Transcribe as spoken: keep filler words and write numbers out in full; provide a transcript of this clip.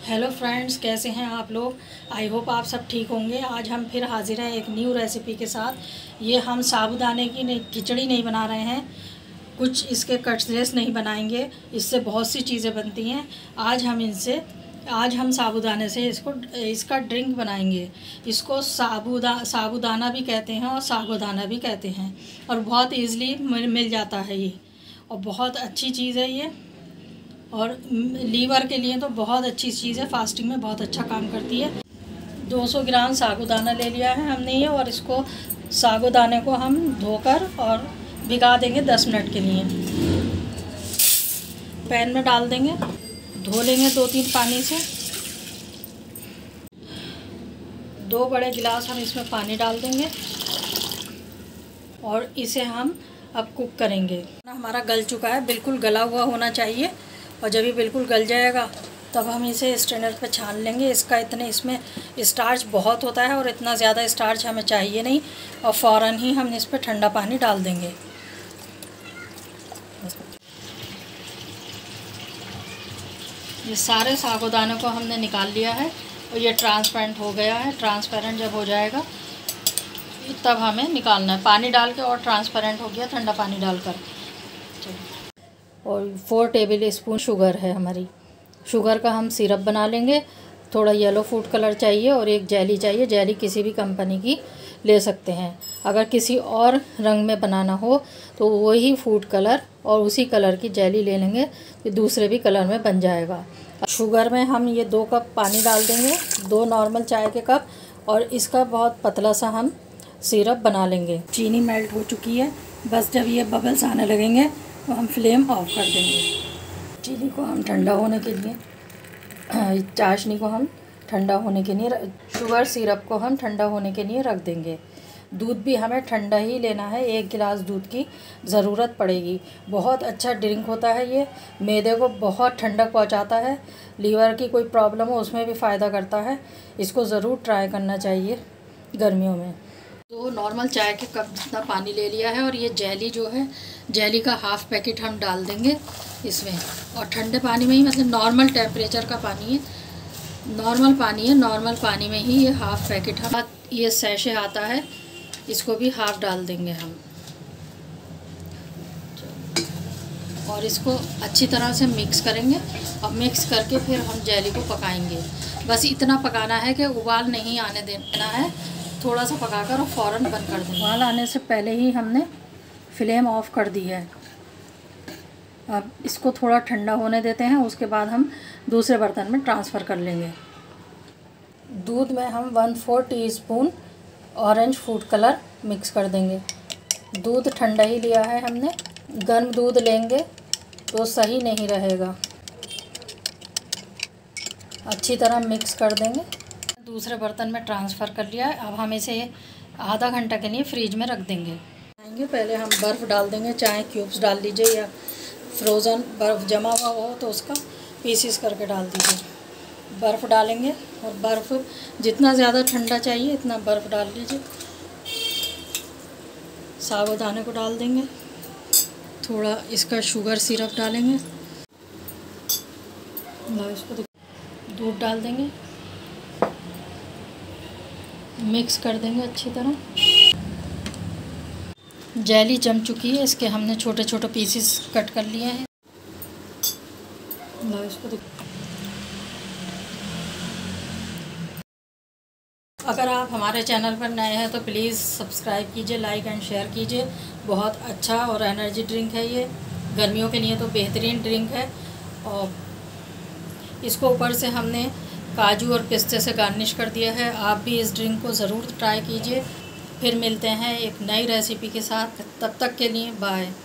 Hello friends, कैसे हैं आप लोग। आई होप आप सब ठीक होंगे। आज हम फिर हाजिर हैं एक न्यू रेसिपी के साथ। ये हम साबूदाने की नहीं खिचड़ी नहीं बना रहे हैं, कुछ इसके कटलेट्स नहीं बनाएंगे। इससे बहुत सी चीज़ें बनती हैं। आज हम इनसे आज हम साबूदाने से इसको इसका ड्रिंक बनाएंगे। इसको साबूदा साबूदाना भी कहते हैं और सागोदाना भी कहते हैं, और बहुत ईज़िली मिल जाता है ये, और बहुत अच्छी चीज़ है ये। और लीवर के लिए तो बहुत अच्छी चीज़ है, फास्टिंग में बहुत अच्छा काम करती है। दो सौ ग्राम साबूदाना ले लिया है हमने ये, और इसको साबूदाने को हम धोकर और भिगा देंगे दस मिनट के लिए। पैन में डाल देंगे, धो लेंगे दो तीन पानी से। दो बड़े गिलास हम इसमें पानी डाल देंगे और इसे हम अब कुक करेंगे। हमारा गल चुका है, बिल्कुल गला हुआ होना चाहिए, और जब ये बिल्कुल गल जाएगा तब हम इसे स्ट्रेनर पे छान लेंगे। इसका इतने इसमें स्टार्च बहुत होता है और इतना ज़्यादा स्टार्च हमें चाहिए नहीं, और फ़ौरन ही हम इस पर ठंडा पानी डाल देंगे। ये सारे साबूदाने को हमने निकाल लिया है और ये ट्रांसपेरेंट हो गया है। ट्रांसपेरेंट जब हो जाएगा तब हमें निकालना है, पानी डाल के। और ट्रांसपेरेंट हो गया ठंडा पानी डालकर। और फोर टेबल स्पून शुगर है हमारी। शुगर का हम सिरप बना लेंगे। थोड़ा येलो फूड कलर चाहिए और एक जेली चाहिए। जेली किसी भी कंपनी की ले सकते हैं। अगर किसी और रंग में बनाना हो तो वही फूड कलर और उसी कलर की जेली ले लेंगे तो दूसरे भी कलर में बन जाएगा। शुगर में हम ये दो कप पानी डाल देंगे, दो नॉर्मल चाय के कप, और इसका बहुत पतला सा हम सिरप बना लेंगे। चीनी मेल्ट हो चुकी है, बस जब ये बबल्स आने लगेंगे तो हम फ्लेम ऑफ कर देंगे। चीनी को हम ठंडा होने के लिए, चाशनी को हम ठंडा होने के लिए, शुगर सिरप को हम ठंडा होने के लिए रख देंगे। दूध भी हमें ठंडा ही लेना है, एक गिलास दूध की ज़रूरत पड़ेगी। बहुत अच्छा ड्रिंक होता है ये, मैदे को बहुत ठंडक पहुंचाता है। लीवर की कोई प्रॉब्लम हो उसमें भी फ़ायदा करता है। इसको ज़रूर ट्राई करना चाहिए गर्मियों में। तो नॉर्मल चाय के कप जितना पानी ले लिया है, और ये जेली जो है, जेली का हाफ़ पैकेट हम डाल देंगे इसमें। और ठंडे पानी में ही, मतलब नॉर्मल टेम्परेचर का पानी है, नॉर्मल पानी है, नॉर्मल पानी में ही ये हाफ़ पैकेट हम, ये सैशे आता है, इसको भी हाफ़ डाल देंगे हम। और इसको अच्छी तरह से मिक्स करेंगे, और मिक्स करके फिर हम जेली को पकाएंगे। बस इतना पकाना है कि उबाल नहीं आने देना है, थोड़ा सा पकाकर और फ़ौरन बंद कर देंगे। उबाल आने से पहले ही हमने फ्लेम ऑफ कर दी है। अब इसको थोड़ा ठंडा होने देते हैं, उसके बाद हम दूसरे बर्तन में ट्रांसफ़र कर लेंगे। दूध में हम one four teaspoon orange food colour mix कर देंगे। दूध ठंडा ही लिया है हमने, गर्म दूध लेंगे तो सही नहीं रहेगा। अच्छी तरह मिक्स कर देंगे। दूसरे बर्तन में ट्रांसफ़र कर लिया है। अब हम इसे आधा घंटा के लिए फ्रीज में रख देंगे। पहले हम बर्फ़ डाल देंगे, चाहे क्यूब्स डाल लीजिए या फ्रोज़न बर्फ़ जमा हुआ हो तो उसका पीसीस करके डाल दीजिए। बर्फ़ डालेंगे, और बर्फ़ जितना ज़्यादा ठंडा चाहिए इतना बर्फ़ डाल लीजिए। साबूदाने को डाल देंगे, थोड़ा इसका शुगर सिरप डालेंगे, इसको दूध डाल देंगे, मिक्स कर देंगे अच्छी तरह। जेली जम चुकी है, इसके हमने छोटे छोटे पीसेस कट कर लिए हैं। इसको अगर आप हमारे चैनल पर नए हैं तो प्लीज़ सब्सक्राइब कीजिए, लाइक एंड शेयर कीजिए। बहुत अच्छा और एनर्जी ड्रिंक है ये, गर्मियों के लिए तो बेहतरीन ड्रिंक है। और इसको ऊपर से हमने काजू और पिस्ते से गार्निश कर दिया है। आप भी इस ड्रिंक को ज़रूर ट्राई कीजिए। फिर मिलते हैं एक नई रेसिपी के साथ, तब तक के लिए बाय।